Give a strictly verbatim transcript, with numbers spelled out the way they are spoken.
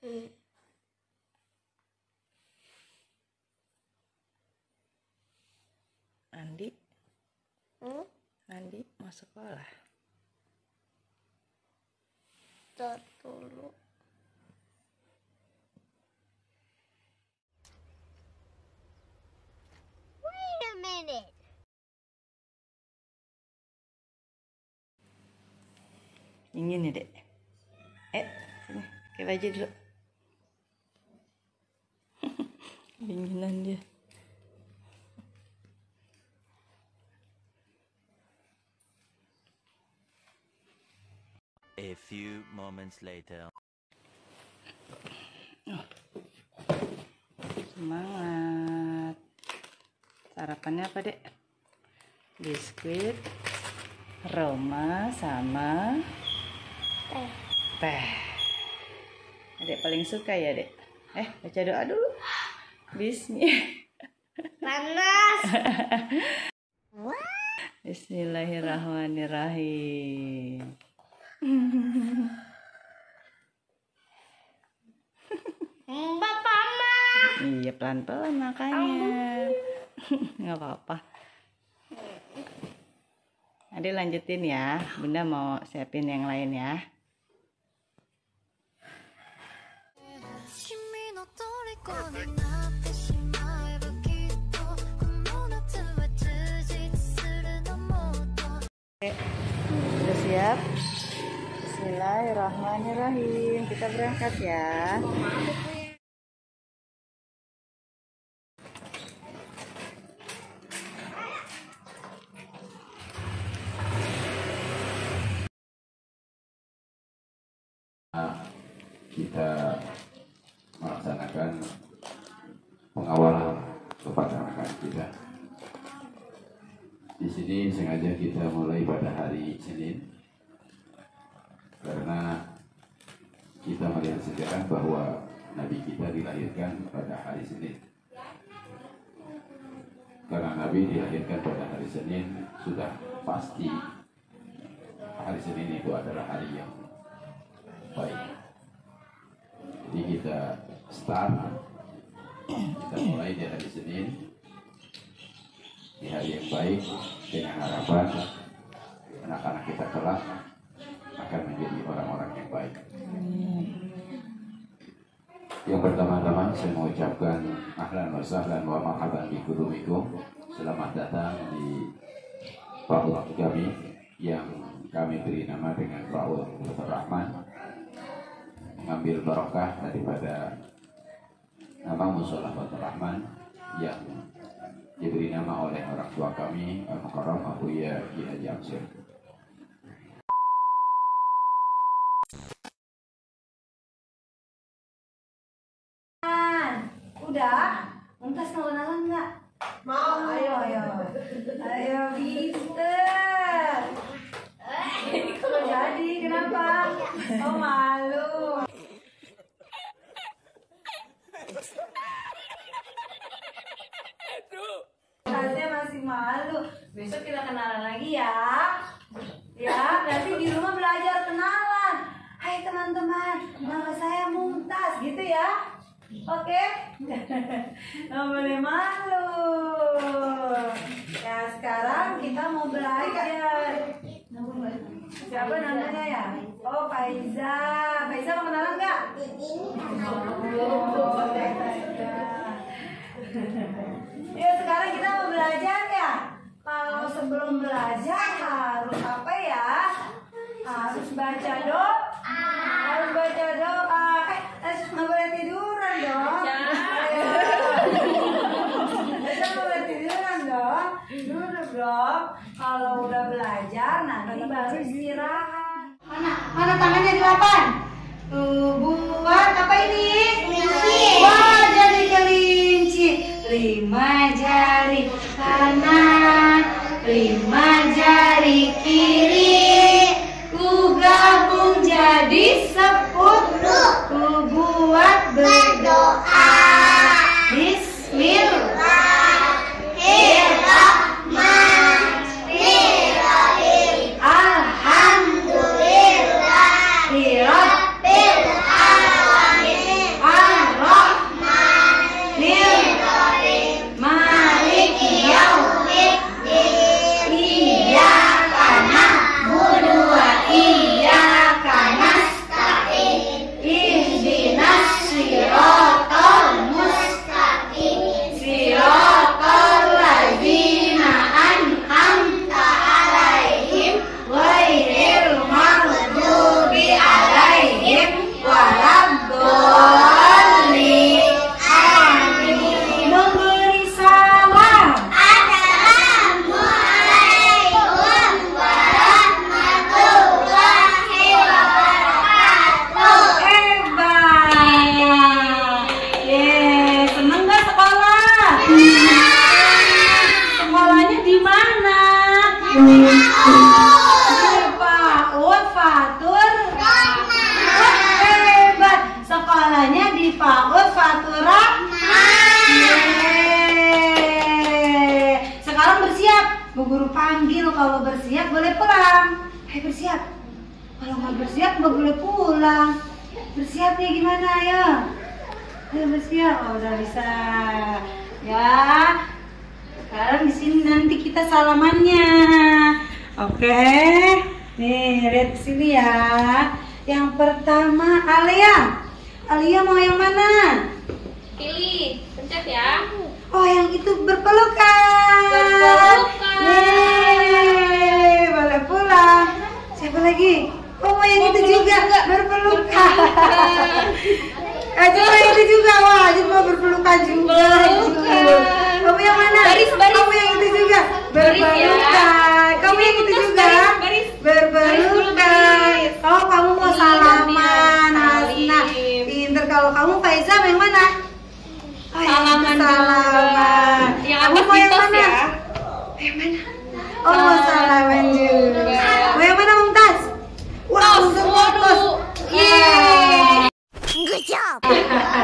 Hmm. Andi, Hmm? Andi mau sekolah. Tar dulu. Wait a minute. Ingin ya, Dek? Eh, sini, pakai baju dulu. Dinginan dia. A few moments later. Oh. Semangat. Sarapannya apa, Dek? Biskuit, Roma, sama Teh. teh. Adek paling suka ya, Dek? Eh, baca doa dulu. Bismillah. Panas. Bismillahirrahmanirrahim. Mbak panas. Iya, pelan-pelan makanya. Nggak apa-apa. Adik lanjutin ya. Bunda mau siapin yang lain ya. Oke, sudah siap? Bismillahirrahmanirrahim. Kita berangkat ya. Kita melaksanakan pengawalan kepada anak kita. Di sini sengaja kita mulai pada hari Senin karena kita melihat sejarah bahwa Nabi kita dilahirkan pada hari Senin. Karena Nabi dilahirkan pada hari Senin, sudah pasti hari Senin itu adalah hari yang baik. Jadi kita start, kita mulai di hari Senin, di hari yang baik, dengan harapan anak-anak kita kelak akan menjadi orang-orang yang baik. Yang pertama-tama saya mengucapkan ahlan wa sahlan wa marhaban bi qudumikum. Selamat datang di PAUD kami yang kami beri nama dengan PAUD Lutfur Rahman, mengambil barokah daripada nama Mushola Lutfur Rahman yang diberi nama oleh orang tua kami, Al-Mukarram Abuya Ki Haji Amsyir. Udah? Mumtaz mau kenalan nggak? Mau. Ayo, ayo. Ayo, Mister. Kalau jadi, kenapa? Oh, malu. Mumtaznya masih malu. Besok kita kenalan lagi ya. Ya, nanti di rumah belajar kenalan. Hai teman-teman, nama saya Mumtaz, gitu ya. Oke, nggak boleh malu. Ya sekarang kita mau belajar. Siapa namanya ya? Oh Faiza. Faiza mau kenalan nggak? Oh, ya sekarang kita mau belajar ya. Kalau sebelum belajar harus apa ya? Harus baca doa. Harus baca doa. Eh, nggak boleh tiduran dong. Kita nggak boleh tiduran dong. Duduk dong. Kalau udah belajar nanti baru istirahat. Mana? Mana tangannya delapan? Tuh buat apa ini? Kelinci. Wah jadi kelinci. Lima jari kanan, lima jari kiri. Ku gabung jadi sepuluh. Ku buat berdoa. Bismillahirrahmanirrahim. Alhamdulillahirabbil alamin. di PAUD Fatura. Yeay. Sekarang bersiap. Bu Guru panggil, kalau bersiap boleh pulang. Ayo bersiap. Kalau nggak bersiap nggak boleh pulang. Bersiapnya gimana ya? Ayo bersiap. Oh, udah bisa. Ya. Sekarang di sini nanti kita salamannya. Oke. Nih, lihat di sini ya. Yang pertama Alia. Alia mau yang mana? Pilih, pencet ya. Oh, yang itu berpelukan. Berpelukan. Yeay, boleh pulang. Siapa lagi? Oh, mau yang itu juga, berpelukan. Ajun mau yang itu juga. Wah, Ajun mau berpelukan juga. Berpelukan. Kamu yang mana? Baris, baris. Kamu yang itu juga. Baris ya. Berpelukan. Kamu yang itu juga. Baris, baris. Berpelukan. Oh, kamu mau Iya, salaman, Salim. Hasna. Pinter. Kalau kamu Faiza mau yang mana? Oh, yang itu Salaman salaman. juga. Yang Kamu atas mau yang mitos mana? ya. Yang mana? Oh, mau salaman juga. Mau yang mana, Mumtaz? Wow, Tos, semua tos. waduh. Yeay. Good job.